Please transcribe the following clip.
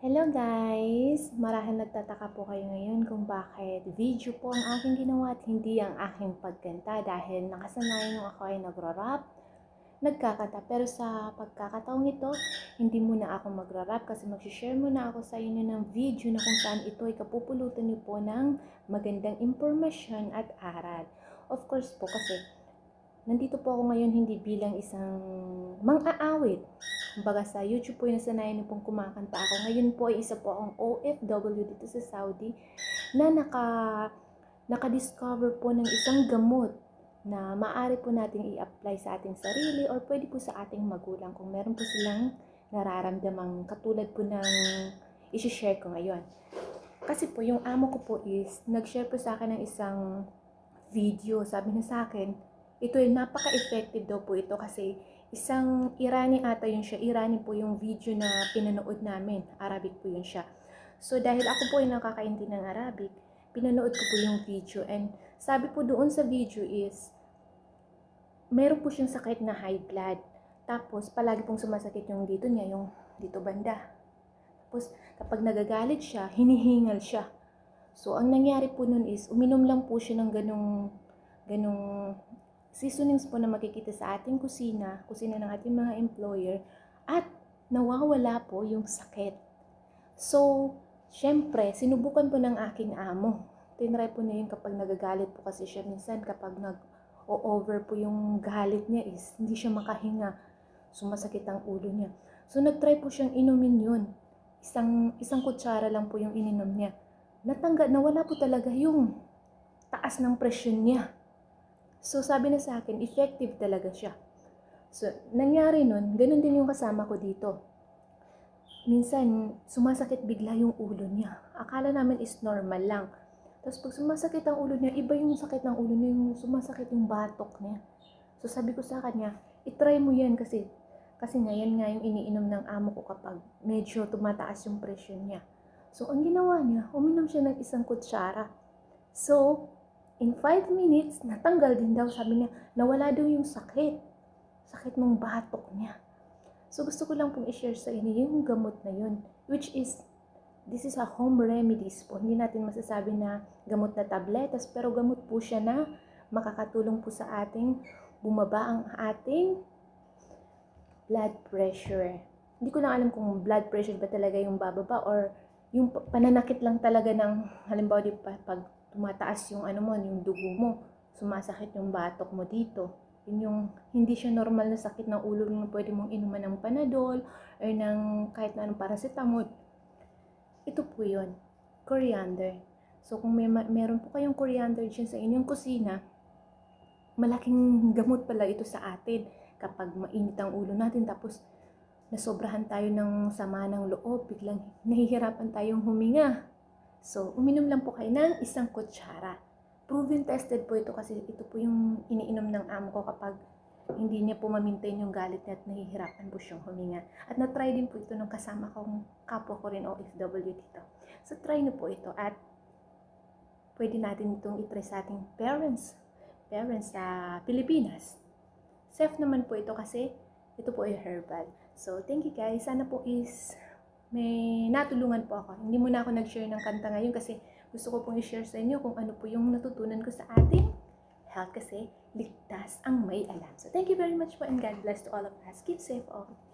Hello guys! Marahil nagtataka po kayo ngayon kung bakit video po ang aking ginawa at hindi ang aking pagkanta dahil nakasanayan nung ako ay nagro-rap, nagkakanta. Pero sa pagkakataong ito, hindi muna ako magro-rap kasi mag-share muna ako sa inyo ng video na kung saan ito ay kapupulutan niyo po ng magandang impormasyon at aral. Of course po kasi nandito po ako ngayon hindi bilang isang mang-aawit. Kumbaga sa YouTube po yung nasanayan niyo pong kumakanta ako. Ngayon po ay isa po akong OFW dito sa Saudi na naka-discover po ng isang gamot na maaari po nating i-apply sa ating sarili or pwede po sa ating magulang kung meron po silang nararamdamang katulad po ng i-share ko ngayon. Kasi po yung amo ko po is nag-share po sa akin ng isang video. Sabi niya sa akin, ito ay napaka-effective daw po ito kasi isang Irani ata yun siya. Irani po yung video na pinanood namin. Arabic po yun siya. So dahil ako po ay nakakaintindi ng Arabic, pinanood ko po yung video. And sabi po doon sa video is, meron po siyang sakit na high blood. Tapos palagi pong sumasakit yung dito niya, yung dito banda. Tapos kapag nagagalit siya, hinihingal siya. So ang nangyari po nun is, uminom lang po siya ng ganong seasonings po na makikita sa ating kusina ng ating mga employer, at nawawala po yung sakit. So, syempre, sinubukan po ng aking amo. Tinry po niya yun kapag nagagalit po kasi siya. Minsan kapag nag-over po yung galit niya is, hindi siya makahinga. Sumasakit ang ulo niya. So, nagtry po siyang inumin yun. Isang kutsara lang po yung ininom niya. Nawala po talaga yung taas ng presyon niya. So, sabi na sa akin, effective talaga siya. So, nangyari nun, ganun din yung kasama ko dito. Minsan, sumasakit bigla yung ulo niya. Akala namin is normal lang. Tapos, pag sumasakit ang ulo niya, iba yung sakit ng ulo niya, yung sumasakit yung batok niya. So, sabi ko sa kanya, itry mo yan kasi ngayon nga yung iniinom ng amo ko kapag medyo tumataas yung presyon niya. So, ang ginawa niya, uminom siya ng isang kutsara. So, in 5 minutes, natanggal din daw. Sabi niya, nawala daw yung sakit. Sakit ng batok niya. So, gusto ko lang pong i-share sa inyo yung gamot na yun. Which is, this is a home remedies po. Hindi natin masasabi na gamot na tabletas, pero gamot po siya na makakatulong po sa ating bumaba ang ating blood pressure. Hindi ko lang alam kung blood pressure ba talaga yung bababa or yung pananakit lang talaga ng, halimbawa, di pa, pag tumataas yung yung dugo mo, sumasakit yung batok mo dito. Yun yung hindi siya normal na sakit ng ulo na pwede mong inuman ng Panadol or ng kahit na anong paracetamol. Ito po yun, coriander. So kung meron po kayong coriander dyan sa inyong kusina, malaking gamot pala ito sa atin kapag mainit ang ulo natin tapos nasobrahan tayo ng sama ng loob, biglang nahihirapan tayong huminga. So, uminom lang po kayo ng isang kutsara. Proven tested po ito kasi ito po yung iniinom ng amo ko kapag hindi niya po ma-maintain yung galit niya at nahihirapan po siyang huminga. At na-try din po ito ng kasama kong kapwa ko rin OFW dito. So, try niyo po ito at pwede natin itong itry sa ating parents sa Pilipinas. Safe naman po ito kasi ito po ay herbal. So, thank you guys. Sana po is may natulungan po ako. Hindi muna ako nag-share ng kanta ngayon kasi gusto ko pong i-share sa inyo kung ano po yung natutunan ko sa ating health kasi ligtas ang may alam. So, thank you very much po and God bless to all of us. Keep safe all.